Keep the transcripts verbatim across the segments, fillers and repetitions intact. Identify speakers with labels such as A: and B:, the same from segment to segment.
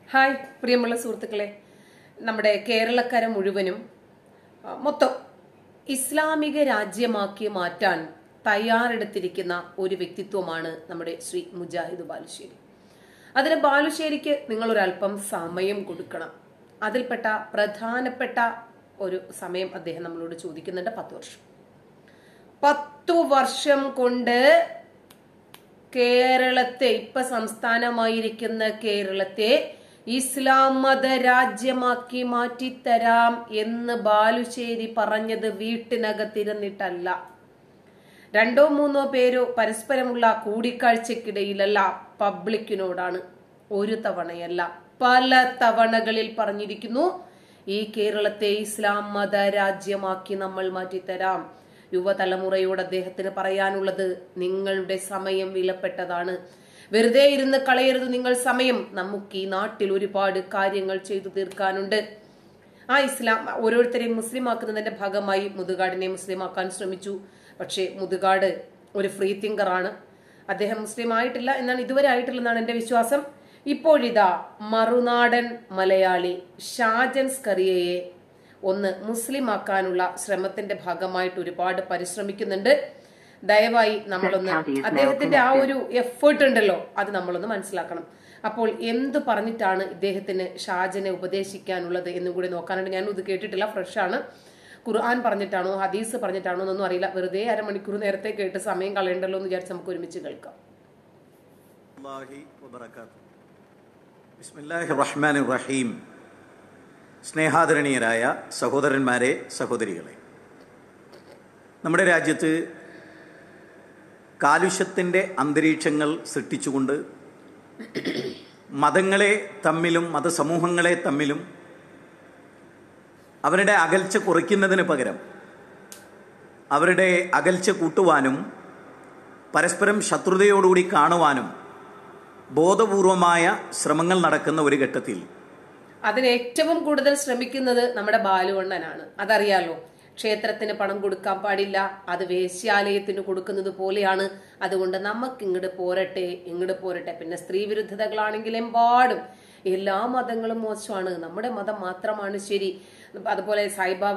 A: Hi പ്രിയമുള്ള സുഹൃത്തുക്കളെ, നമ്മുടെ കേരളക്കര മുഴുവനും മൊത്തം ഇസ്ലാമിക രാജ്യമാക്കി മാറ്റാൻ തയ്യാറെടുത്തിരിക്കുന്ന ഒരു വ്യക്തിത്വമാണ് നമ്മുടെ ശ്രീ മുജാഹിദ് ബാലുശ്ശേരി. അതിന് ബാലുശ്ശേരിക്ക് നിങ്ങളൊരല്പം സമയം കൊടുക്കണം. അതിൽപ്പെട്ട പ്രധാനപ്പെട്ട ഒരു സമയം അദ്ദേഹം നമ്മളോട് ചോദിക്കുന്നുണ്ട്. പത്ത് വർഷം പത്തു വർഷം കൊണ്ട് കേരളത്തെ, ഇപ്പൊ സംസ്ഥാനമായിരിക്കുന്ന കേരളത്തെ ഇസ്ലാം മത രാജ്യമാക്കി മാറ്റിത്തരാം എന്ന് ബാലുശ്ശേരി പറഞ്ഞത് വീട്ടിനകത്തിരുന്നിട്ടല്ല, രണ്ടോ മൂന്നോ പേരോ പരസ്പരമുള്ള കൂടിക്കാഴ്ചക്കിടയിലല്ല, പബ്ലിക്കിനോടാണ്. ഒരു തവണയല്ല, പല തവണകളിൽ പറഞ്ഞിരിക്കുന്നു, ഈ കേരളത്തെ ഇസ്ലാം മത രാജ്യമാക്കി നമ്മൾ മാറ്റിത്തരാം. യുവതലമുറയോട് അദ്ദേഹത്തിന് പറയാനുള്ളത്, നിങ്ങളുടെ സമയം വിലപ്പെട്ടതാണ്, വെറുതെ ഇരുന്ന് കളയരുത് നിങ്ങൾ സമയം. നമുക്ക് ഈ നാട്ടിൽ ഒരുപാട് കാര്യങ്ങൾ ചെയ്തു തീർക്കാനുണ്ട്. ആ ഇസ്ലാം ഓരോരുത്തരെയും മുസ്ലിം ആക്കുന്നതിന്റെ ഭാഗമായി മുതുകാടിനെ മുസ്ലിം ആക്കാൻ ശ്രമിച്ചു. പക്ഷേ മുതുകാട് ഒരു ഫ്രീ തിങ്കർ ആണ്. അദ്ദേഹം മുസ്ലിം ആയിട്ടില്ല എന്നാണ്, ഇതുവരെ ആയിട്ടില്ലെന്നാണ് എന്റെ വിശ്വാസം. ഇപ്പോഴിതാ മറുനാടൻ മലയാളി ഷാജൻ സ്കറിയയെ ഒന്ന് മുസ്ലിം ആക്കാനുള്ള ശ്രമത്തിന്റെ ഭാഗമായിട്ട് ഒരുപാട് പരിശ്രമിക്കുന്നുണ്ട്. ദയവായി നമ്മളൊന്ന് അദ്ദേഹത്തിന്റെ ആ ഒരു എഫേർട്ട് ഉണ്ടല്ലോ, അത് നമ്മളൊന്ന് മനസ്സിലാക്കണം. അപ്പോൾ എന്ത് പറഞ്ഞിട്ടാണ് ഇദ്ദേഹത്തിന് ഷാജനെ ഉപദേശിക്കാനുള്ളത് എന്നും കൂടി നോക്കാനുണ്ട്. ഞാൻ ഇത് കേട്ടിട്ടില്ല, ഫ്രഷ് ആണ്. ഖുർആൻ പറഞ്ഞിട്ടാണോ ഹദീസ് പറഞ്ഞിട്ടാണോ എന്നൊന്നും അറിയില്ല. വെറുതെ അരമണിക്കൂർ നേരത്തെ കേട്ട് സമയം കളയണ്ടല്ലോ എന്ന് വിചാരിച്ച് നമുക്ക് ഒരുമിച്ച് കേൾക്കാം.
B: ബിസ്മില്ലാഹിർ റഹ്മാനിർ റഹീം. സ്നേഹാദരണീയരായ സഹോദരന്മാരെ, സഹോദരികളെ, നമ്മുടെ രാജ്യത്ത് കാലുഷ്യത്തിൻ്റെ അന്തരീക്ഷങ്ങൾ സൃഷ്ടിച്ചുകൊണ്ട് മതങ്ങളെ തമ്മിലും മതസമൂഹങ്ങളെ തമ്മിലും അവരുടെ അകൽച്ച കുറയ്ക്കുന്നതിന് പകരം അവരുടെ അകൽച്ച കൂട്ടുവാനും പരസ്പരം ശത്രുതയോടുകൂടി കാണുവാനും ബോധപൂർവമായ ശ്രമങ്ങൾ നടക്കുന്ന ഒരു ഘട്ടത്തിൽ
A: അതിന് ഏറ്റവും കൂടുതൽ ശ്രമിക്കുന്നത് നമ്മുടെ ബാലുവണ്ണനാണ്. അതറിയാലോ. ക്ഷേത്രത്തിന് പണം കൊടുക്കാൻ പാടില്ല, അത് വേശ്യാലയത്തിന് കൊടുക്കുന്നത് പോലെയാണ്. അതുകൊണ്ട് നമുക്ക് ഇങ്ങോട്ട് പോരട്ടെ, ഇങ്ങോട്ട് പോരട്ടെ. പിന്നെ സ്ത്രീ വിരുദ്ധതകളാണെങ്കിൽ എമ്പാടും എല്ലാ മതങ്ങളും മോശമാണ്, നമ്മുടെ മതം മാത്രമാണ് ശരി. അതുപോലെ സായിബാബ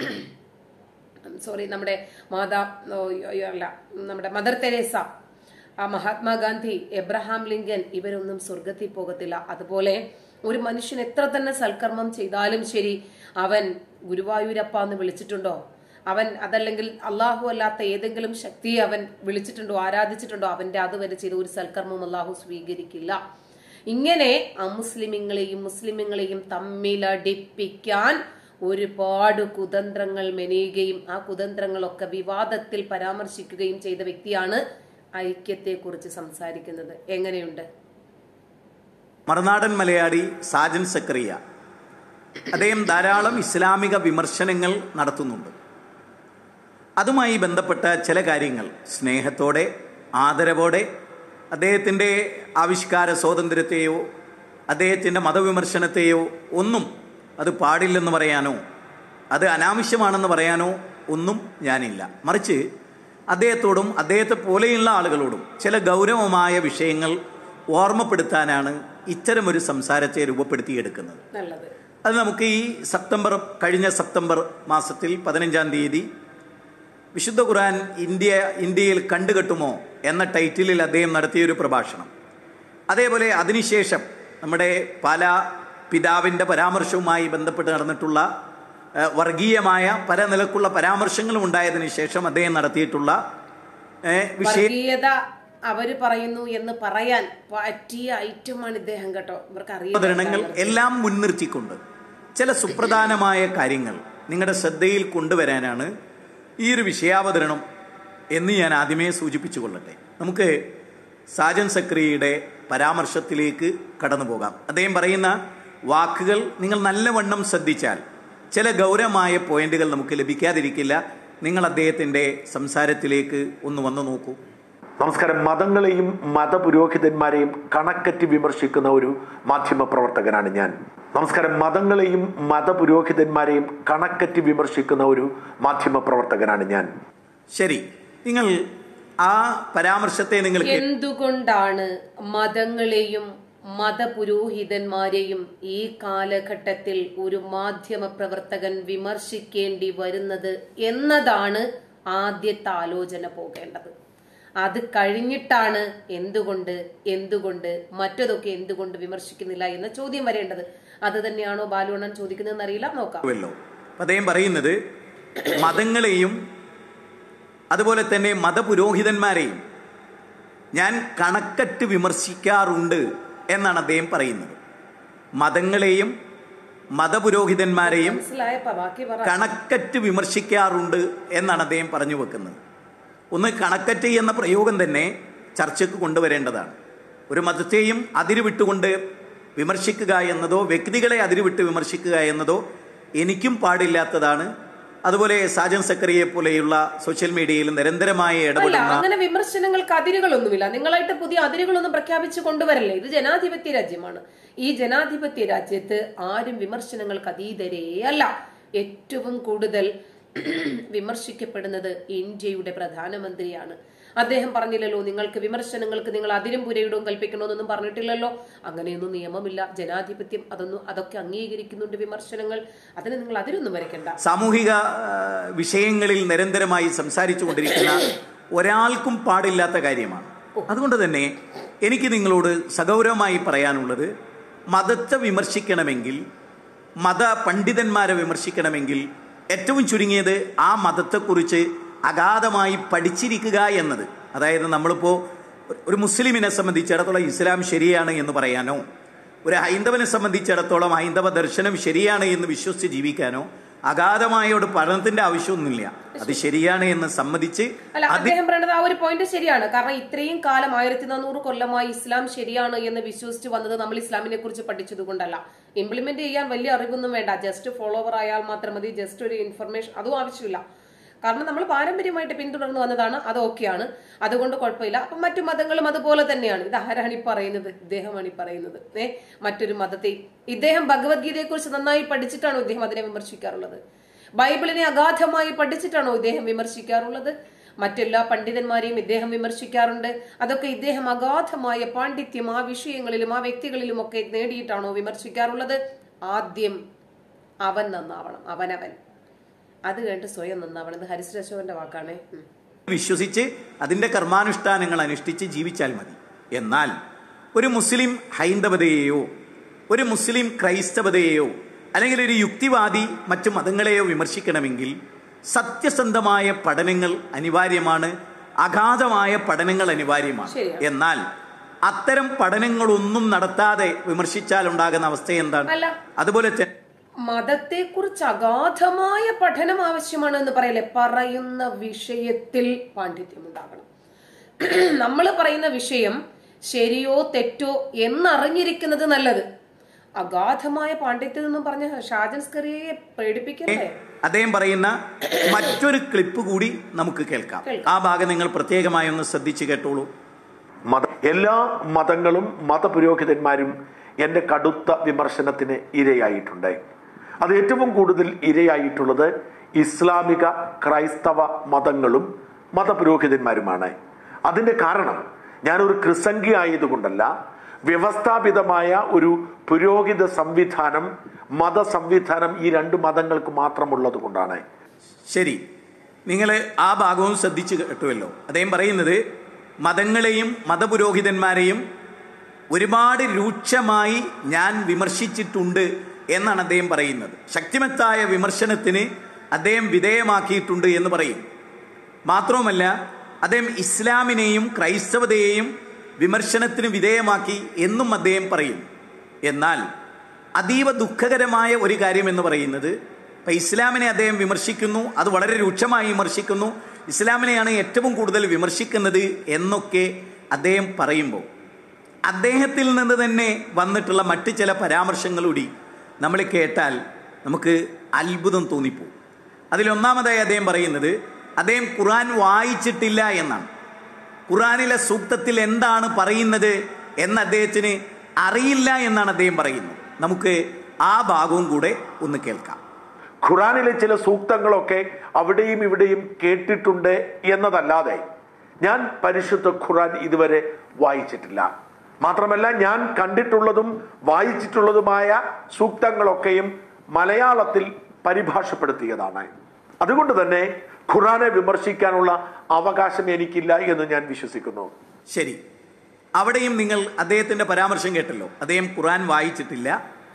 A: സോറി നമ്മുടെ മാതാ അല്ല നമ്മുടെ മദർ തെരേസ, ആ മഹാത്മാഗാന്ധി, എബ്രഹാം ലിങ്കൻ, ഇവരൊന്നും സ്വർഗത്തിൽ പോകത്തില്ല. അതുപോലെ ഒരു മനുഷ്യൻ എത്ര തന്നെ സൽക്കർമ്മം ചെയ്താലും ശരി, അവൻ ഗുരുവായൂരപ്പ എന്ന് വിളിച്ചിട്ടുണ്ടോ, അവൻ അതല്ലെങ്കിൽ അള്ളാഹു അല്ലാത്ത ഏതെങ്കിലും ശക്തിയെ അവൻ വിളിച്ചിട്ടുണ്ടോ, ആരാധിച്ചിട്ടുണ്ടോ, അവന്റെ അതുവരെ ചെയ്ത ഒരു സൽക്കർമ്മം അള്ളാഹു സ്വീകരിക്കില്ല. ഇങ്ങനെ അമുസ്ലിമിങ്ങളെയും മുസ്ലിമുകളെയും തമ്മിലടിപ്പിക്കാൻ ഒരുപാട് കുതന്ത്രങ്ങൾ മെനയുകയും ആ കുതന്ത്രങ്ങളൊക്കെ വിവാദത്തിൽ പരാമർശിക്കുകയും ചെയ്ത വ്യക്തിയാണ് ഐക്യത്തെ കുറിച്ച് സംസാരിക്കുന്നത്. എങ്ങനെയുണ്ട്?
B: മറുനാടൻ മലയാളി ഷാജൻ സക്കറിയ, അദ്ദേഹം ധാരാളം ഇസ്ലാമിക വിമർശനങ്ങൾ നടത്തുന്നുണ്ട്. അതുമായി ബന്ധപ്പെട്ട ചില കാര്യങ്ങൾ സ്നേഹത്തോടെ, ആദരവോടെ അദ്ദേഹത്തിൻ്റെ ആവിഷ്കാര സ്വാതന്ത്ര്യത്തെയോ അദ്ദേഹത്തിൻ്റെ മതവിമർശനത്തെയോ ഒന്നും അത് പാടില്ലെന്ന് പറയാനോ അത് അനാവശ്യമാണെന്ന് പറയാനോ ഒന്നും ഞാനില്ല. മറിച്ച് അദ്ദേഹത്തോടും അദ്ദേഹത്തെ പോലെയുള്ള ആളുകളോടും ചില ഗൗരവമായ വിഷയങ്ങൾ ഓർമ്മപ്പെടുത്താനാണ് ഇത്തരമൊരു സംസാരത്തെ രൂപപ്പെടുത്തിയെടുക്കുന്നത്. അത് നമുക്ക് ഈ സെപ്റ്റംബർ കഴിഞ്ഞ സെപ്റ്റംബർ മാസത്തിൽ പതിനഞ്ചാം തീയതി വിശുദ്ധ ഖുർആൻ ഇന്ത്യ ഇന്ത്യയിൽ കണ്ടുകെട്ടുമോ എന്ന ടൈറ്റിലിൽ അദ്ദേഹം നടത്തിയൊരു പ്രഭാഷണം, അതേപോലെ അതിനുശേഷം നമ്മുടെ പല പിതാവിൻ്റെ പരാമർശവുമായി ബന്ധപ്പെട്ട് നടന്നിട്ടുള്ള വർഗീയമായ പല നിലക്കുള്ള പരാമർശങ്ങളും ഉണ്ടായതിനു ശേഷം അദ്ദേഹം നടത്തിയിട്ടുള്ള
A: വിഷയത അവര് പറയുന്നു എന്ന് പറയാൻ പറ്റിയ ഐറ്റമാണ് ഇദ്ദേഹം കേട്ടോ.
B: അവതരണങ്ങൾ എല്ലാം മുൻനിർത്തിക്കൊണ്ട് ചില സുപ്രധാനമായ കാര്യങ്ങൾ നിങ്ങളുടെ ശ്രദ്ധയിൽ കൊണ്ടുവരാനാണ് ഈ ഒരു വിഷയാവതരണം എന്ന് ഞാൻ ആദ്യമേ സൂചിപ്പിച്ചു കൊള്ളട്ടെ. നമുക്ക് ഷാജൻ സക്കറിയയുടെ പരാമർശത്തിലേക്ക് കടന്നു പോകാം. അദ്ദേഹം പറയുന്ന വാക്കുകൾ നിങ്ങൾ നല്ലവണ്ണം ശ്രദ്ധിച്ചാൽ ചില ഗൗരവമായ പോയിന്റുകൾ നമുക്ക് ലഭിക്കാതിരിക്കില്ല. നിങ്ങൾ അദ്ദേഹത്തിൻ്റെ സംസാരത്തിലേക്ക് ഒന്ന് വന്നു നോക്കൂ.
C: നമസ്കാരം. മതങ്ങളെയും മതപുരോഹിതന്മാരെയും കണക്കറ്റി വിമർശിക്കുന്ന ഒരു മാധ്യമ പ്രവർത്തകനാണ് ഞാൻ. നമസ്കാരം. മതങ്ങളെയും മതപുരോഹിതന്മാരെയും കണക്കറ്റി വിമർശിക്കുന്ന ഒരു മാധ്യമ പ്രവർത്തകനാണ് ഞാൻ.
B: ശരി, നിങ്ങൾ ആ പരാമർശത്തെ നിങ്ങൾ
A: എന്തുകൊണ്ടാണ് മതങ്ങളെയും മതപുരോഹിതന്മാരെയും ഈ കാലഘട്ടത്തിൽ ഒരു മാധ്യമ പ്രവർത്തകൻ വിമർശിക്കേണ്ടി വരുന്നത് എന്നതാണ് ആദ്യത്തെ ആലോചന പോകേണ്ടത്. അത് കഴിഞ്ഞിട്ടാണ് എന്തുകൊണ്ട് എന്തുകൊണ്ട് മറ്റതൊക്കെ എന്തുകൊണ്ട് വിമർശിക്കുന്നില്ല എന്ന ചോദ്യം വരേണ്ടത്. അത് തന്നെയാണോ ബാലുവണ്ണൻ ചോദിക്കുന്നതെന്ന് അറിയില്ല, നോക്കാം.
B: അദ്ദേഹം പറയുന്നത് മതങ്ങളെയും അതുപോലെ തന്നെ മതപുരോഹിതന്മാരെയും ഞാൻ കണക്കറ്റ് വിമർശിക്കാറുണ്ട് എന്നാണ് അദ്ദേഹം പറയുന്നത്. മതങ്ങളെയും മതപുരോഹിതന്മാരെയും കണക്കറ്റ് വിമർശിക്കാറുണ്ട് എന്നാണ് അദ്ദേഹം പറഞ്ഞു വെക്കുന്നത്. ഒന്ന്, കണക്കറ്റ് എന്ന പ്രയോഗം തന്നെ ചർച്ചയ്ക്ക് കൊണ്ടുവരേണ്ടതാണ്. ഒരു മതത്തെയും അതിരുവിട്ടുകൊണ്ട് വിമർശിക്കുക എന്നതോ വ്യക്തികളെ അതിരുവിട്ട് വിമർശിക്കുക എന്നതോ എനിക്കും പാടില്ലാത്തതാണ്. അതുപോലെ സാജൻ സക്കറിയെ പോലെയുള്ള സോഷ്യൽ മീഡിയയിൽ നിരന്തരമായ ഇടപെടുന്ന
A: അങ്ങനെ വിമർശനങ്ങൾക്ക് അതിരുകളൊന്നുമില്ല. നിങ്ങളായിട്ട് പുതിയ അതിരുകളൊന്നും പ്രഖ്യാപിച്ചു കൊണ്ടുവരല്ലേ. ഇത് ജനാധിപത്യ രാജ്യമാണ്. ഈ ജനാധിപത്യ രാജ്യത്ത് ആരും വിമർശനങ്ങൾക്ക് അതീതരേ അല്ല. ഏറ്റവും കൂടുതൽ വിമർശിക്കപ്പെടുന്നത് ഇന്ത്യയുടെ പ്രധാനമന്ത്രിയാണ്. അദ്ദേഹം പറഞ്ഞില്ലല്ലോ നിങ്ങൾക്ക് വിമർശനങ്ങൾക്ക് നിങ്ങൾ അതിരും പുരയിടവും കൽപ്പിക്കണമെന്നൊന്നും പറഞ്ഞിട്ടില്ലല്ലോ. അങ്ങനെയൊന്നും നിയമമില്ല. ജനാധിപത്യം അതൊന്നും അതൊക്കെ അംഗീകരിക്കുന്നുണ്ട്. വിമർശനങ്ങൾ, അതിന് നിങ്ങൾ അതിരൊന്നും വരയ്ക്കണ്ട.
B: സാമൂഹിക വിഷയങ്ങളിൽ നിരന്തരമായി സംസാരിച്ചു കൊണ്ടിരിക്കുന്ന ഒരാൾക്കും പാടില്ലാത്ത കാര്യമാണ്. അതുകൊണ്ട് തന്നെ എനിക്ക് നിങ്ങളോട് സഗൗരവമായി പറയാനുള്ളത്, മതത്തെ വിമർശിക്കണമെങ്കിൽ, മത പണ്ഡിതന്മാരെ വിമർശിക്കണമെങ്കിൽ ഏറ്റവും ചുരുങ്ങിയത് ആ മതത്തെക്കുറിച്ച് അഗാധമായി പഠിച്ചിരിക്കുക എന്നത്. അതായത് നമ്മളിപ്പോൾ ഒരു മുസ്ലിമിനെ സംബന്ധിച്ചിടത്തോളം ഇസ്ലാം ശരിയാണ് എന്ന് പറയാനോ, ഒരു ഹൈന്ദവനെ സംബന്ധിച്ചിടത്തോളം ഹൈന്ദവ ദർശനം ശരിയാണ് എന്ന് വിശ്വസിച്ച് ജീവിക്കാനോ അഗാധമായ ഒരു പഠനത്തിന്റെ ആവശ്യമൊന്നുമില്ല. അത് ശരിയാണ് എന്ന് സമ്മതിച്ച്
A: അല്ല, അദ്ദേഹം പറയുന്നത് ആ ഒരു പോയിന്റ് ശരിയാണ്. കാരണം ഇത്രയും കാലം ആയിരത്തി നാനൂറ് കൊല്ലമായി ഇസ്ലാം ശരിയാണ് എന്ന് വിശ്വസിച്ച് വന്നത് നമ്മൾ ഇസ്ലാമിനെ കുറിച്ച് പഠിച്ചത് കൊണ്ടല്ല. ഇംപ്ലിമെന്റ് ചെയ്യാൻ വലിയ അറിവൊന്നും വേണ്ട. ജസ്റ്റ് ഫോളോവർ ആയാൽ മാത്രം മതി. ജസ്റ്റ് ഒരു ഇൻഫർമേഷൻ, അതും ആവശ്യമില്ല. കാരണം നമ്മൾ പാരമ്പര്യമായിട്ട് പിന്തുടർന്ന് വന്നതാണ്. അത് ഓക്കെയാണ്, അതുകൊണ്ട് കുഴപ്പമില്ല. അപ്പം മറ്റു മതങ്ങളും അതുപോലെ തന്നെയാണ്. ഇത് ആരാണ് ഈ പറയുന്നത്? ഇദ്ദേഹമാണ് ഈ പറയുന്നത്. ഏ മറ്റൊരു മതത്തെ ഇദ്ദേഹം ഭഗവത്ഗീതയെ കുറിച്ച് നന്നായി പഠിച്ചിട്ടാണോ ഇദ്ദേഹം അതിനെ വിമർശിക്കാറുള്ളത്? ബൈബിളിനെ അഗാധമായി പഠിച്ചിട്ടാണോ ഇദ്ദേഹം വിമർശിക്കാറുള്ളത്? മറ്റെല്ലാ പണ്ഡിതന്മാരെയും ഇദ്ദേഹം വിമർശിക്കാറുണ്ട്. അതൊക്കെ ഇദ്ദേഹം അഗാധമായ പാണ്ഡിത്യം ആ വിഷയങ്ങളിലും ആ വ്യക്തികളിലും ഒക്കെ നേടിയിട്ടാണോ വിമർശിക്കാറുള്ളത്? ആദ്യം അവൻ നന്നാവണം, അവനവൻ. അത് കഴിഞ്ഞിട്ട് സ്വയം നന്നാവണം. ഹരിശ്രീ അശോകന്റെ വാക്കാണ്.
B: വിശ്വസിച്ച് അതിന്റെ കർമാനുഷ്ഠാനങ്ങൾ അനുഷ്ഠിച്ച് ജീവിച്ചാൽ മതി. എന്നാൽ ഒരു മുസ്ലിം ഹൈന്ദവതയെയോ ഒരു മുസ്ലിം ക്രൈസ്തവതയെയോ അല്ലെങ്കിൽ ഒരു യുക്തിവാദി മറ്റു മതങ്ങളെയോ വിമർശിക്കണമെങ്കിൽ സത്യസന്ധമായ പഠനങ്ങൾ അനിവാര്യമാണ്, അഗാധമായ പഠനങ്ങൾ അനിവാര്യമാണ്. എന്നാൽ അത്തരം പഠനങ്ങളൊന്നും നടത്താതെ വിമർശിച്ചാൽ ഉണ്ടാകുന്ന അവസ്ഥ എന്താണ്? അതുപോലെ
A: മതത്തെക്കുറിച്ച് അഗാധമായ പഠനം ആവശ്യമാണ് എന്ന് പറയല്ലേ? പറയുന്ന വിഷയത്തിൽ പാണ്ഡിത്യം ഉണ്ടാകണം. നമ്മൾ പറയുന്ന വിഷയം ശരിയോ തെറ്റോ എന്നറിഞ്ഞിരിക്കുന്നത് നല്ലത്. അഗാധമായ പാണ്ഡിത്യം എന്നും പറഞ്ഞ ഷാജൻ സ്കറിയെ പേടിപ്പിക്കല്ലേ?
B: അദ്ദേഹം പറയുന്ന മറ്റൊരു ക്ലിപ്പ് കൂടി നമുക്ക് കേൾക്കാം. ആ ഭാഗം നിങ്ങൾ പ്രത്യേകമായി ഒന്ന് ശ്രദ്ധിച്ചു കേട്ടോളൂ.
C: മത എല്ലാ മതങ്ങളും മതപുരോഹിതന്മാരും എന്റെ കടുത്ത വിമർശനത്തിന് ഇരയായിട്ടുണ്ട്. അത് ഏറ്റവും കൂടുതൽ ഇരയായിട്ടുള്ളത് ഇസ്ലാമിക ക്രൈസ്തവ മതങ്ങളും മതപുരോഹിതന്മാരുമാണ്. അതിന്റെ കാരണം ഞാനൊരു ക്രിസംഖ്യ ആയതുകൊണ്ടല്ല, വ്യവസ്ഥാപിതമായ ഒരു പുരോഹിത സംവിധാനം, മത സംവിധാനം ഈ രണ്ട് മതങ്ങൾക്ക് മാത്രമുള്ളത് കൊണ്ടാണ്.
B: ശരി, നിങ്ങൾ ആ ഭാഗവും ശ്രദ്ധിച്ചു കേട്ടുവല്ലോ. അദ്ദേഹം പറയുന്നത് മതങ്ങളെയും മതപുരോഹിതന്മാരെയും ഒരുപാട് രൂക്ഷമായി ഞാൻ വിമർശിച്ചിട്ടുണ്ട് എന്നാണ് അദ്ദേഹം പറയുന്നത്. ശക്തിമത്തായ വിമർശനത്തിന് അദ്ദേഹം വിധേയമാക്കിയിട്ടുണ്ട് എന്ന് പറയും. മാത്രവുമല്ല, അദ്ദേഹം ഇസ്ലാമിനെയും ക്രൈസ്തവതയെയും വിമർശനത്തിന് വിധേയമാക്കി എന്നും അദ്ദേഹം പറയും. എന്നാൽ അതീവ ദുഃഖകരമായ ഒരു കാര്യം എന്ന് പറയുന്നത്, ഇപ്പം ഇസ്ലാമിനെ അദ്ദേഹം വിമർശിക്കുന്നു, അത് വളരെ രൂക്ഷമായി വിമർശിക്കുന്നു, ഇസ്ലാമിനെയാണ് ഏറ്റവും കൂടുതൽ വിമർശിക്കുന്നത് എന്നൊക്കെ അദ്ദേഹം പറയുമ്പോൾ അദ്ദേഹത്തിൽ നിന്ന് തന്നെ വന്നിട്ടുള്ള മറ്റ് ചില പരാമർശങ്ങളൂടി നമ്മൾ കേട്ടാൽ നമുക്ക് അത്ഭുതം തോന്നിപ്പോകും. അതിലൊന്നാമതായി അദ്ദേഹം പറയുന്നത് അദ്ദേഹം ഖുർആൻ വായിച്ചിട്ടില്ല എന്നാണ്. ഖുർആനിലെ സൂക്തത്തിൽ എന്താണ് പറയുന്നത് എന്ന് അദ്ദേഹത്തിന് അറിയില്ല എന്നാണ് അദ്ദേഹം പറയുന്നത്. നമുക്ക് ആ ഭാഗവും കൂടെ ഒന്ന് കേൾക്കാം.
C: ഖുർആനിലെ ചില സൂക്തങ്ങളൊക്കെ അവിടെയും ഇവിടെയും കേട്ടിട്ടുണ്ട് എന്നതല്ലാതെ ഞാൻ പരിശുദ്ധ ഖുർആൻ ഇതുവരെ വായിച്ചിട്ടില്ല. മാത്രമല്ല ഞാൻ കണ്ടിട്ടുള്ളതും വായിച്ചിട്ടുള്ളതുമായ സൂക്തങ്ങളൊക്കെയും മലയാളത്തിൽ പരിഭാഷപ്പെടുത്തിയതാണ്. അതുകൊണ്ട് തന്നെ ഖുർആനെ വിമർശിക്കാനുള്ള അവകാശം എനിക്കില്ല എന്ന് ഞാൻ വിശ്വസിക്കുന്നു.
B: ശരി, അവിടെയും നിങ്ങൾ അദ്ദേഹത്തിന്റെ പരാമർശം കേട്ടല്ലോ. അദ്ദേഹം ഖുർആൻ വായിച്ചിട്ടില്ല,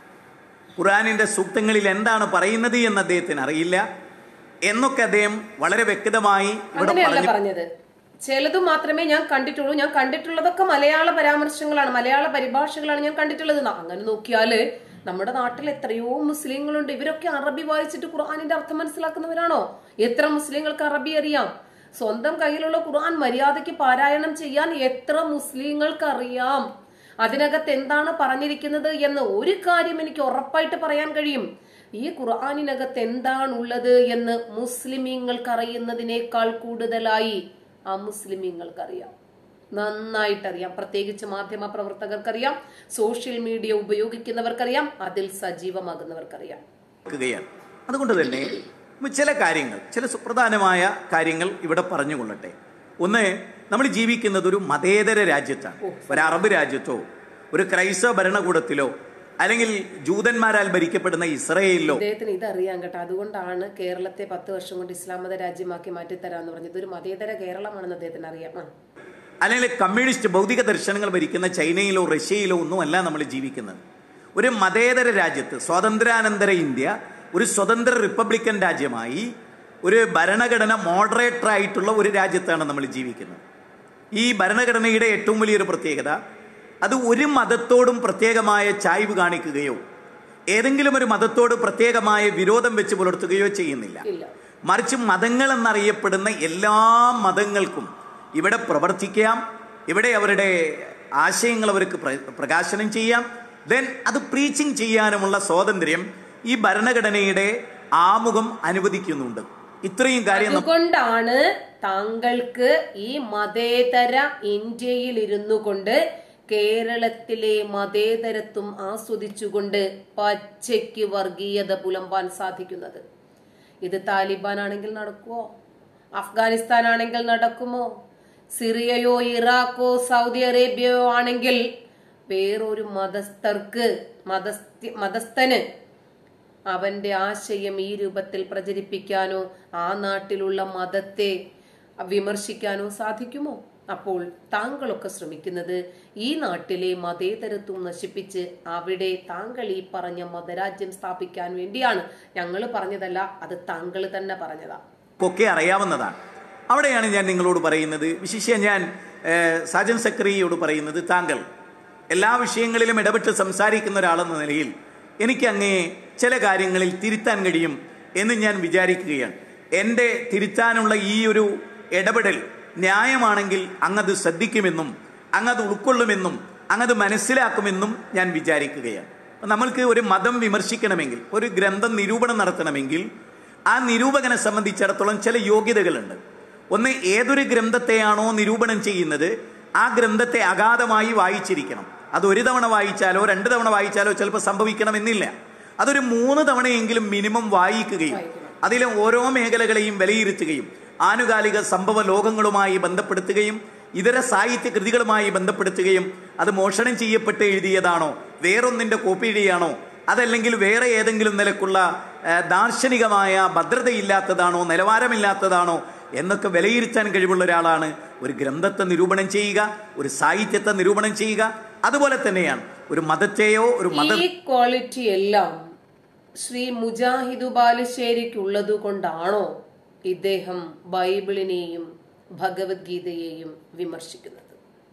B: ഖുർആനിന്റെ സൂക്തങ്ങളിൽ എന്താണ് പറയുന്നത് എന്ന് അദ്ദേഹത്തിന് അറിയില്ല എന്നൊക്കെ അദ്ദേഹം വളരെ വ്യക്തമായി ഇവിടെ
A: പറഞ്ഞത്. ചിലത് മാത്രമേ ഞാൻ കണ്ടിട്ടുള്ളൂ, ഞാൻ കണ്ടിട്ടുള്ളതൊക്കെ മലയാള പരാമർശങ്ങളാണ്, മലയാള പരിഭാഷകളാണ് ഞാൻ കണ്ടിട്ടുള്ളത്. അങ്ങനെ നോക്കിയാല് നമ്മുടെ നാട്ടിൽ എത്രയോ മുസ്ലിങ്ങളുണ്ട്. ഇവരൊക്കെ അറബി വായിച്ചിട്ട് ഖുർആനിന്റെ അർത്ഥം മനസ്സിലാക്കുന്നവരാണോ? എത്ര മുസ്ലിങ്ങൾക്ക് അറബി അറിയാം? സ്വന്തം കയ്യിലുള്ള ഖുർആൻ മര്യാദയ്ക്ക് പാരായണം ചെയ്യാൻ എത്ര മുസ്ലിങ്ങൾക്ക് അറിയാം? അതിനകത്ത് എന്താണ് പറഞ്ഞിരിക്കുന്നത് എന്ന് ഒരു കാര്യം എനിക്ക് ഉറപ്പായിട്ട് പറയാൻ കഴിയും. ഈ ഖുർആനിനകത്ത് എന്താണുള്ളത് എന്ന് മുസ്ലിമീങ്ങൾക്ക് അറിയുന്നതിനേക്കാൾ കൂടുതലായി ആ മുസ്ലിമീങ്ങൾക്കറിയാം, നന്നായിട്ടറിയാം. പ്രത്യേകിച്ച് മാധ്യമ പ്രവർത്തകർക്കറിയാം, സോഷ്യൽ മീഡിയ ഉപയോഗിക്കുന്നവർക്കറിയാം, അതിൽ സജീവമാകുന്നവർക്കറിയാം.
B: അതുകൊണ്ട് തന്നെ ചില കാര്യങ്ങൾ, ചില സുപ്രധാനമായ കാര്യങ്ങൾ ഇവിടെ പറഞ്ഞുകൊള്ളട്ടെ. ഒന്ന്, നമ്മൾ ജീവിക്കുന്നത് ഒരു മതേതര രാജ്യത്താണ്. ഒരു അറബ് രാജ്യത്തോ ഒരു ക്രൈസ്തവ ഭരണകൂടത്തിലോ അല്ലെങ്കിൽ ജൂതന്മാരാൽ ഭരിക്കപ്പെടുന്ന ഇസ്രയേലിലോ.
A: അദ്ദേഹത്തിന് ഇതറിയാം കേട്ടോ. അതുകൊണ്ടാണ് കേരളത്തെ പത്ത് വർഷം കൊണ്ട് ഇസ്ലാം മത രാജ്യമാക്കി മാറ്റിത്തരാന്ന് പറഞ്ഞത്. ഒരു മതേതര കേരളമാണെന്ന് അദ്ദേഹത്തിന് അറിയാം.
B: അല്ലെങ്കിൽ കമ്മ്യൂണിസ്റ്റ് ഭൗതിക ദർശനങ്ങൾ ഭരിക്കുന്ന ചൈനയിലോ റഷ്യയിലോ ഒന്നുമല്ല നമ്മൾ ജീവിക്കുന്നത്. ഒരു മതേതര രാജ്യത്ത്, സ്വാതന്ത്ര്യാനന്തര ഇന്ത്യ ഒരു സ്വതന്ത്ര റിപ്പബ്ലിക്കൻ രാജ്യമായി ഒരു ഭരണഘടന മോഡറേറ്റർ ആയിട്ടുള്ള ഒരു രാജ്യത്താണ് നമ്മൾ ജീവിക്കുന്നത്. ഈ ഭരണഘടനയുടെ ഏറ്റവും വലിയൊരു പ്രത്യേകത, അത് ഒരു മതത്തോടും പ്രത്യേകമായ ചായ്വ് കാണിക്കുകയോ ഏതെങ്കിലും ഒരു മതത്തോട് പ്രത്യേകമായ വിരോധം വെച്ച് പുലർത്തുകയോ ചെയ്യുന്നില്ല. മറിച്ച് മതങ്ങൾ എന്നറിയപ്പെടുന്ന എല്ലാ മതങ്ങൾക്കും ഇവിടെ പ്രവർത്തിക്കാം, ഇവിടെ അവരുടെ ആശയങ്ങൾ അവർക്ക് പ്രകാശനം ചെയ്യാം, ദെൻ അത് പ്രീച്ചിങ് ചെയ്യാനുമുള്ള സ്വാതന്ത്ര്യം ഈ ഭരണഘടനയുടെ ആമുഖം അനുവദിക്കുന്നുണ്ട്. ഇത്രയും കാര്യം
A: അതുകൊണ്ടാണ് താങ്കൾക്ക് ഈ മതേതര ഇന്ത്യയിൽ ഇരുന്നു കൊണ്ട് കേരളത്തിലെ മതേതരത്വം ആസ്വദിച്ചുകൊണ്ട് പച്ചയ്ക്ക് വർഗീയത പുലമ്പാൻ സാധിക്കുന്നത്. ഇത് താലിബാൻ ആണെങ്കിൽ നടക്കുമോ? അഫ്ഗാനിസ്ഥാൻ ആണെങ്കിൽ നടക്കുമോ? സിറിയയോ ഇറാഖോ സൗദി അറേബ്യയോ ആണെങ്കിൽ വേറൊരു മതസ്ഥർക്ക് മതസ്ഥ മതസ്ഥന് അവന്റെ ആശയം ഈ രൂപത്തിൽ പ്രചരിപ്പിക്കാനോ ആ നാട്ടിലുള്ള മതത്തെ വിമർശിക്കാനോ സാധിക്കുമോ? അപ്പോൾ താങ്കളൊക്കെ ശ്രമിക്കുന്നത് ഈ നാട്ടിലെ മതേതരത്വം നശിപ്പിച്ച് അവിടെ താങ്കൾ ഈ പറഞ്ഞ മതരാജ്യം സ്ഥാപിക്കാൻ വേണ്ടിയാണ്. ഞങ്ങൾ പറഞ്ഞതല്ല, അത് താങ്കൾ തന്നെ പറഞ്ഞതാ.
B: ഒക്കെ അറിയാവുന്നതാണ്. അവിടെയാണ് ഞാൻ നിങ്ങളോട് പറയുന്നത്, വിശേഷിച്ച് ഞാൻ സാജൻ സെക്രട്ടറിയോട് പറയുന്നത്, താങ്കൾ എല്ലാ വിഷയങ്ങളിലും ഇടപെട്ട് സംസാരിക്കുന്ന ഒരാളെന്ന നിലയിൽ എനിക്ക് അങ്ങയെ ചില കാര്യങ്ങളിൽ തിരുത്താൻ കഴിയും എന്ന് ഞാൻ വിചാരിക്കുകയാണ്. എൻ്റെ തിരുത്താനുള്ള ഈ ഒരു ഇടപെടൽ ന്യായമാണെങ്കിൽ അങ്ങത് ശ്രദ്ധിക്കുമെന്നും അങ്ങത് ഉൾക്കൊള്ളുമെന്നും അങ്ങത് മനസ്സിലാക്കുമെന്നും ഞാൻ വിചാരിക്കുകയാണ്. നമ്മൾക്ക് ഒരു മതം വിമർശിക്കണമെങ്കിൽ, ഒരു ഗ്രന്ഥം നിരൂപണം നടത്തണമെങ്കിൽ ആ നിരൂപകനെ സംബന്ധിച്ചിടത്തോളം ചില യോഗ്യതകളുണ്ട്. ഒന്ന്, ഏതൊരു ഗ്രന്ഥത്തെയാണോ നിരൂപണം ചെയ്യുന്നത് ആ ഗ്രന്ഥത്തെ അഗാധമായി വായിച്ചിരിക്കണം. അത് ഒരു തവണ വായിച്ചാലോ രണ്ട് തവണ വായിച്ചാലോ ചിലപ്പോൾ സംഭവിക്കണമെന്നില്ല. അതൊരു മൂന്ന് തവണയെങ്കിലും മിനിമം വായിക്കുകയും അതിലെ ഓരോ മേഖലകളെയും വിലയിരുത്തുകയും ആനുകാലിക സംഭവ ലോകങ്ങളുമായി ബന്ധപ്പെടുത്തുകയും ഇതര സാഹിത്യ കൃതികളുമായി ബന്ധപ്പെടുത്തുകയും അത് മോഷണം ചെയ്യപ്പെട്ട് എഴുതിയതാണോ, വേറൊന്നിൻ്റെ കോപ്പിയുടെയാണോ, അതല്ലെങ്കിൽ വേറെ ഏതെങ്കിലും നിലക്കുള്ള ദാർശനികമായ ഭദ്രതയില്ലാത്തതാണോ, നിലവാരമില്ലാത്തതാണോ എന്നൊക്കെ വിലയിരുത്താൻ കഴിവുള്ള ഒരാളാണ് ഒരു ഗ്രന്ഥത്തെ നിരൂപണം ചെയ്യുക, ഒരു സാഹിത്യത്തെ നിരൂപണം ചെയ്യുക. അതുപോലെ തന്നെയാണ് ഒരു മതത്തെയോ ഒരു മത
A: ഈ ക്വാളിറ്റി എല്ലാം ശ്രീ മുജാഹിദ് ബാലുശ്ശേരിക്കുള്ളത് കൊണ്ടാണോ ഇദ്ദേഹം ബൈബിളിനെയും ഭഗവത്ഗീതയെയും വിമർശിക്കുന്നത്,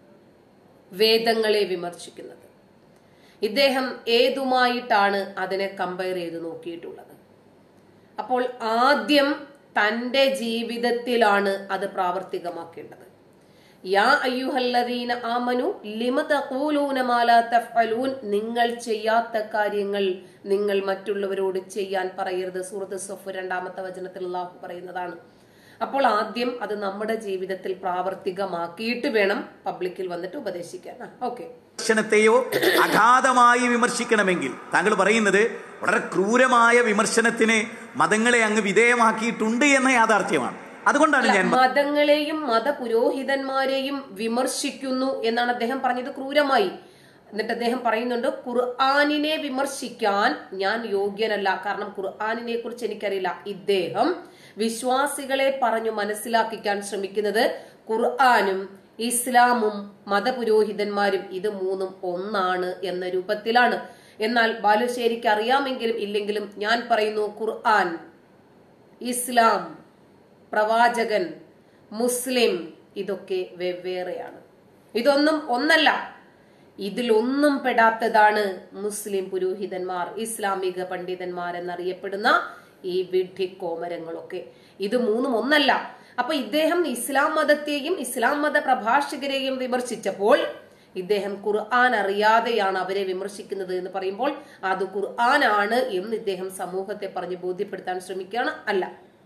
A: വേദങ്ങളെ വിമർശിക്കുന്നത്? ഇദ്ദേഹം ഏതുമായിട്ടാണ് അതിനെ കമ്പയർ ചെയ്ത് നോക്കിയിട്ടുള്ളത്? അപ്പോൾ ആദ്യം തന്റെ ജീവിതത്തിലാണ് അത് പ്രാവർത്തികമാക്കേണ്ടത്. യാ അയ്യുഹല്ലദീന ആമനു ലിമ തഖൂലൂന മാ ലാ തഫ്അലൂൻ, നിങ്ങൾ ചെയ്യാത്ത കാര്യങ്ങൾ നിങ്ങൾ മറ്റുള്ളവരോട് ചെയ്യാൻ പറയരുത്. സൂറത്ത് സഫ് രണ്ടാമത്തെ വചനത്തിൽ അല്ലാഹു പറയുന്നതാണ്. അപ്പോൾ ആദ്യം അത് നമ്മുടെ ജീവിതത്തിൽ പ്രാവർത്തികമാക്കിയിട്ട് വേണം പബ്ലിക്കിൽ വന്നിട്ട് ഉപദേശിക്കാൻ. ഓക്കെ,
B: വിമർശനത്തെയോ അഗാധമായി വിമർശിക്കണമെങ്കിൽ താങ്കൾ പറയുന്നത് വളരെ ക്രൂരമായ വിമർശനത്തിന് മതങ്ങളെ അങ്ങ് വിധേയമാക്കിയിട്ടുണ്ട് എന്ന യാഥാർത്ഥ്യമാണ്. അതുകൊണ്ടാണ് ഞാൻ
A: മതങ്ങളെയും മതപുരോഹിതന്മാരെയും വിമർശിക്കുന്നു എന്നാണ് അദ്ദേഹം പറഞ്ഞത്. ക്രൂരമായി എന്നിട്ട് അദ്ദേഹം പറയുന്നുണ്ട്, ഖുർആനിനെ വിമർശിക്കാൻ ഞാൻ യോഗ്യനല്ല, കാരണം ഖുർആനിനെ കുറിച്ച് എനിക്കറിയില്ല. ഇദ്ദേഹം വിശ്വാസികളെ പറഞ്ഞു മനസ്സിലാക്കിക്കാൻ ശ്രമിക്കുന്നത് ഖുർആനും ഇസ്ലാമും മതപുരോഹിതന്മാരും ഇത് മൂന്നും ഒന്നാണ് എന്ന രൂപത്തിലാണ്. എന്നാൽ ബാലുശ്ശേരിക്ക് അറിയാമെങ്കിലും ഇല്ലെങ്കിലും ഞാൻ പറയുന്നു, ഖുർആൻ, ഇസ്ലാം, പ്രവാചകൻ, മുസ്ലിം ഇതൊക്കെ വെവ്വേറെയാണ്. ഇതൊന്നും ഒന്നല്ല. ഇതിലൊന്നും പെടാത്തതാണ് മുസ്ലിം പുരോഹിതന്മാർ, ഇസ്ലാമിക പണ്ഡിതന്മാർ എന്നറിയപ്പെടുന്ന ഈ വിഡ്ഢിക്കോമരങ്ങളൊക്കെ. ഇത് മൂന്നും ഒന്നല്ല. അപ്പൊ ഇദ്ദേഹം ഇസ്ലാം മതത്തെയും ഇസ്ലാം മത പ്രഭാഷകരെയും വിമർശിച്ചപ്പോൾ ഇദ്ദേഹം ഖുർആൻ അറിയാതെയാണ് അവരെ വിമർശിക്കുന്നത് എന്ന് പറയുമ്പോൾ അത് ഖുർആനാണ് എന്ന് ഇദ്ദേഹം സമൂഹത്തെ പറഞ്ഞ് ബോധ്യപ്പെടുത്താൻ ശ്രമിക്കുകയാണ്. അല്ല,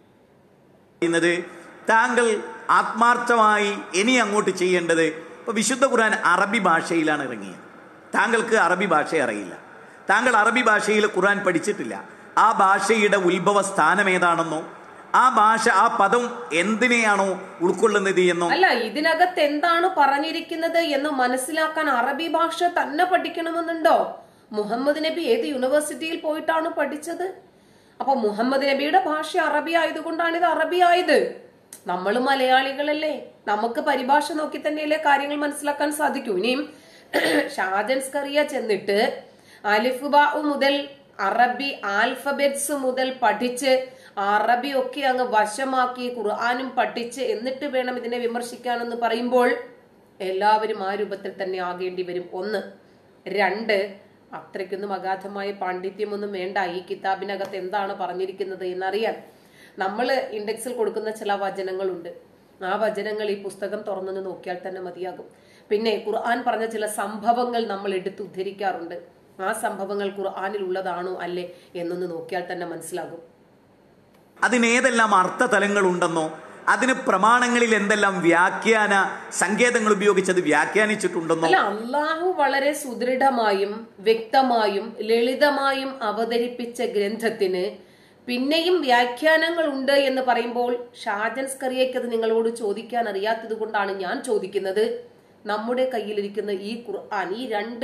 B: താങ്കൾ ആത്മാർത്ഥമായി ഇനി അങ്ങോട്ട് ചെയ്യേണ്ടത്, ഇപ്പൊ വിശുദ്ധ ഖുർആൻ അറബി ഭാഷയിലാണ് ഇറങ്ങിയത്. താങ്കൾക്ക് അറബി ഭാഷ അറിയില്ല, താങ്കൾ അറബി ഭാഷയിൽ ഖുർആൻ പഠിച്ചിട്ടില്ല. ആ ഭാഷയുടെ ഉത്ഭവ സ്ഥാനം ഏതാണെന്നോ ആ ഭാഷ ആ പദം എന്തിനെയാണോ ഉൾക്കൊള്ളുന്നത് എന്നോ
A: അല്ല, ഇതിനകത്ത് എന്താണ് പറഞ്ഞിരിക്കുന്നത് എന്ന് മനസ്സിലാക്കാൻ അറബി ഭാഷ തന്നെ പഠിക്കണമെന്നുണ്ടോ? മുഹമ്മദ് നബി ഏത് യൂണിവേഴ്സിറ്റിയിൽ പോയിട്ടാണ് പഠിച്ചത്? അപ്പൊ മുഹമ്മദ് നബിയുടെ ഭാഷ അറബി ആയതുകൊണ്ടാണ് ഇത് അറബി ആയത്. നമ്മൾ മലയാളികളല്ലേ, നമുക്ക് പരിഭാഷ നോക്കി തന്നെയല്ലേ കാര്യങ്ങൾ മനസ്സിലാക്കാൻ സാധിക്കൂ. ഇനിയും ഷാജൻസ്കറിയ ചെന്നിട്ട് അലിഫ് ബാ മുതൽ അറബി ആൽഫബറ്റ്സ് മുതൽ പഠിച്ച് അറബി ഒക്കെ അങ്ങ് വശമാക്കി ഖുർആനും പഠിച്ച് എന്നിട്ട് വേണം ഇതിനെ വിമർശിക്കാനെന്ന് പറയുമ്പോൾ എല്ലാവരും ആ രൂപത്തിൽ തന്നെ ആകേണ്ടി വരും. ഒന്ന്. രണ്ട്, അത്രയ്ക്കൊന്നും അഗാധമായ പാണ്ഡിത്യമൊന്നും വേണ്ട ഈ കിതാബിനകത്ത് എന്താണ് പറഞ്ഞിരിക്കുന്നത് എന്നറിയാൻ. നമ്മൾ ഇൻഡെക്സിൽ കൊടുക്കുന്ന ചില വചനങ്ങളുണ്ട്, ആ വചനങ്ങൾ ഈ പുസ്തകം തുറന്നു നോക്കിയാൽ തന്നെ മതിയാകും. പിന്നെ ഖുർആൻ പറഞ്ഞ ചില സംഭവങ്ങൾ നമ്മൾ എടുത്ത് ഉദ്ധരിക്കാറുണ്ട്. ആ സംഭവങ്ങൾ ഖുർആനിൽ ഉള്ളതാണോ അല്ലേ എന്നൊന്ന് നോക്കിയാൽ തന്നെ മനസ്സിലാകും.
B: അതിനേതെല്ലാം അർത്ഥതലങ്ങൾ ഉണ്ടെന്നോ അതിന് പ്രമാണങ്ങളിൽ എന്തെല്ലാം വ്യാഖ്യാന സങ്കേതങ്ങൾ ഉപയോഗിച്ചത് വ്യാഖ്യാനിച്ചിട്ടുണ്ടെന്നോ.
A: അല്ല, അള്ളാഹു വളരെ സുദൃഢമായും വ്യക്തമായും ലളിതമായും അവതരിപ്പിച്ച ഗ്രന്ഥത്തിന് പിന്നെയും വ്യാഖ്യാനങ്ങൾ ഉണ്ട് എന്ന് പറയുമ്പോൾ ഷാജൻസ്കറിയയ്ക്ക് അത് നിങ്ങളോട് ചോദിക്കാൻ അറിയാത്തത് കൊണ്ടാണ് ഞാൻ ചോദിക്കുന്നത്. നമ്മുടെ കയ്യിലിരിക്കുന്ന ഈ ഖുർആൻ, ഈ രണ്ട്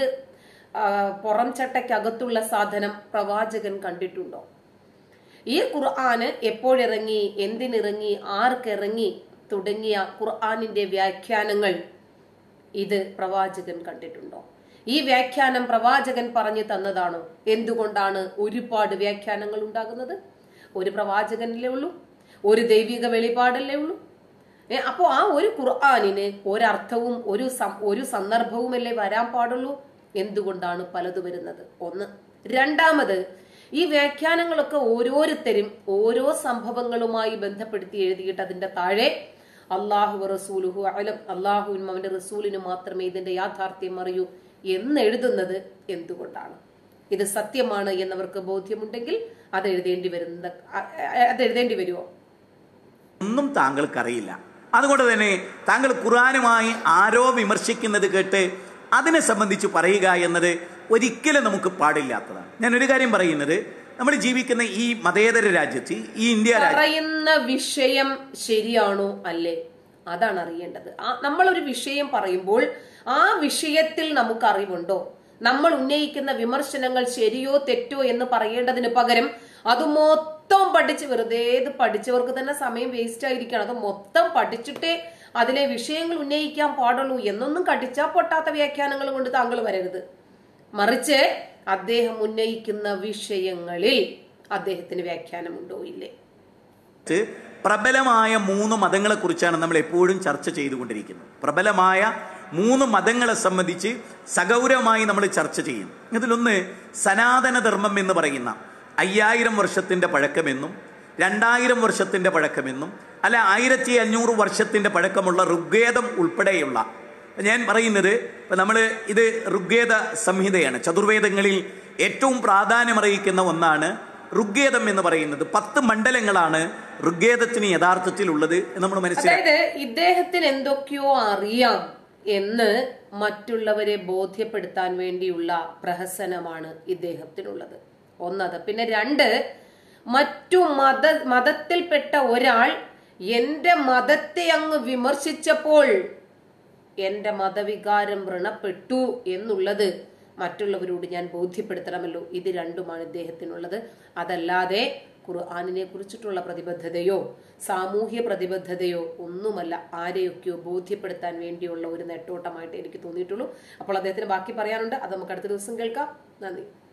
A: പുറം ചട്ടയ്ക്കകത്തുള്ള സാധനം പ്രവാചകൻ കണ്ടിട്ടുണ്ടോ? ഈ ഖുർആന് എപ്പോഴിറങ്ങി, എന്തിനിറങ്ങി, ആർക്കിറങ്ങി തുടങ്ങിയ ഖുർആനിന്റെ വ്യാഖ്യാനങ്ങൾ ഇത് പ്രവാചകൻ കണ്ടിട്ടുണ്ടോ? ഈ വ്യാഖ്യാനം പ്രവാചകൻ പറഞ്ഞു തന്നതാണോ? എന്തുകൊണ്ടാണ് ഒരുപാട് വ്യാഖ്യാനങ്ങൾ ഉണ്ടാകുന്നത്? ഒരു പ്രവാചകനല്ലേ ഉള്ളൂ, ഒരു ദൈവിക വെളിപാടല്ലേ ഉള്ളൂ. ഏ അപ്പോ ആ ഒരു ഖുർആനിന് ഒരർത്ഥവും ഒരു ഒരു സന്ദർഭവുമല്ലേ വരാൻ പാടുള്ളൂ. എന്തുകൊണ്ടാണ് പലത് വരുന്നത്? ഒന്ന്. രണ്ടാമത്, ഈ വ്യാഖ്യാനങ്ങളൊക്കെ ഓരോരുത്തരും ഓരോ സംഭവങ്ങളുമായി ബന്ധപ്പെടുത്തി എഴുതിയിട്ട് അതിന്റെ താഴെ അള്ളാഹു റസൂലുഹു അലം, അള്ളാഹുവിനും അവന്റെ റസൂലിനും മാത്രമേ ഇതിന്റെ യാഥാർത്ഥ്യം അറിയൂ എന്ന് എഴുതുന്നത് എന്തുകൊണ്ടാണ്? ഇത് സത്യമാണ് എന്നവർക്ക് ബോധ്യമുണ്ടെങ്കിൽ അത് എഴുതേണ്ടി വരുന്നത് അത് എഴുതേണ്ടി വരുമോ?
B: ഒന്നും താങ്കൾക്കറിയില്ല. അതുകൊണ്ട് തന്നെ താങ്കൾ ഖുർആനുമായി ആരോ വിമർശിക്കുന്നത് കേട്ട് അതിനെ സംബന്ധിച്ച് പറയുക എന്നത് ഒരിക്കലും നമുക്ക് പാടില്ലാത്തതാണ്. ഞാൻ ഒരു കാര്യം പറയുന്നത്, നമ്മൾ ജീവിക്കുന്ന ഈ മതേതര രാജ്യത്ത്, ഈ ഇന്ത്യ
A: പറയുന്ന വിഷയം ശരിയാണോ അല്ലേ അതാണ് അറിയേണ്ടത്. നമ്മളൊരു വിഷയം പറയുമ്പോൾ ആ വിഷയത്തിൽ നമുക്ക് അറിവുണ്ടോ? നമ്മൾ ഉന്നയിക്കുന്ന വിമർശനങ്ങൾ ശരിയോ തെറ്റോ എന്ന് പറയേണ്ടതിന് പകരം അത് മൊത്തം പഠിച്ച്, വെറുതെ ഇത് പഠിച്ചവർക്ക് തന്നെ സമയം വേസ്റ്റ് ആയിരിക്കണം, അത് മൊത്തം പഠിച്ചിട്ടേ അതിലെ വിഷയങ്ങൾ ഉന്നയിക്കാൻ പാടുള്ളൂ എന്നൊന്നും കടിച്ചാ പൊട്ടാത്ത വ്യാഖ്യാനങ്ങൾ കൊണ്ട് താങ്കൾ വരരുത്. മറിച്ച് അദ്ദേഹം ഉന്നയിക്കുന്ന വിഷയങ്ങളിൽ അദ്ദേഹത്തിന് വ്യാഖ്യാനമുണ്ടോ ഇല്ലേ?
B: പ്രബലമായ മൂന്ന് മതങ്ങളെ കുറിച്ചാണ് നമ്മൾ എപ്പോഴും ചർച്ച ചെയ്തുകൊണ്ടിരിക്കുന്നത്. പ്രബലമായ മൂന്ന് മതങ്ങളെ സംബന്ധിച്ച് സഗൗരവമായി നമ്മൾ ചർച്ച ചെയ്യും. ഇതിലൊന്ന് സനാതനധർമ്മം എന്ന് പറയുന്ന അയ്യായിരം വർഷത്തിന്റെ പഴക്കമെന്നും രണ്ടായിരം വർഷത്തിന്റെ പഴക്കമെന്നും അല്ല ആയിരത്തി അഞ്ഞൂറ് വർഷത്തിന്റെ പഴക്കമുള്ള ഋഗ്വേദം ഉൾപ്പെടെയുള്ള, ഞാൻ പറയുന്നത് ഇപ്പം നമ്മൾ ഇത് ഋഗ്വേദ സംഹിതയാണ്, ചതുർവേദങ്ങളിൽ ഏറ്റവും പ്രാധാന്യമറിയിക്കുന്ന ഒന്നാണ് ഋഗ്വേദം എന്ന് പറയുന്നത്. പത്ത് മണ്ഡലങ്ങളാണ് ഋഗ്വേദത്തിന് യഥാർത്ഥത്തിൽ ഉള്ളത് എന്ന് നമ്മൾ മനസ്സിലാക്കി.
A: അതായത് ഇദ്ദേഹത്തിന് എന്തൊക്കെയോ അറിയാം എന്ന് മറ്റുള്ളവരെ ബോധ്യപ്പെടുത്താൻ വേണ്ടിയുള്ള പ്രഹസനമാണ് ഇദ്ദേഹത്തിനുള്ളത്. ഒന്നത്. പിന്നെ രണ്ട്, മറ്റു മത മതത്തിൽപ്പെട്ട ഒരാൾ എന്റെ മതത്തെ അങ്ങ് വിമർശിച്ചപ്പോൾ എന്റെ മതവികാരം വ്രണപ്പെട്ടു എന്നുള്ളത് മറ്റുള്ളവരോട് ഞാൻ ബോധ്യപ്പെടുത്തണമല്ലോ. ഇത് രണ്ടുമാണ് ഇദ്ദേഹത്തിനുള്ളത്. അതല്ലാതെ ഖുർആനിനെ കുറിച്ചിട്ടുള്ള പ്രതിബദ്ധതയോ സാമൂഹ്യ പ്രതിബദ്ധതയോ ഒന്നുമല്ല. ആരെയൊക്കെയോ ബോധ്യപ്പെടുത്താൻ വേണ്ടിയുള്ള ഒരു നെട്ടോട്ടമായിട്ട് എനിക്ക് തോന്നിയിട്ടുള്ളൂ. അപ്പോൾ അദ്ദേഹത്തിന് ബാക്കി പറയാനുണ്ട്. അത് നമുക്ക് അടുത്ത ദിവസം കേൾക്കാം. നന്ദി.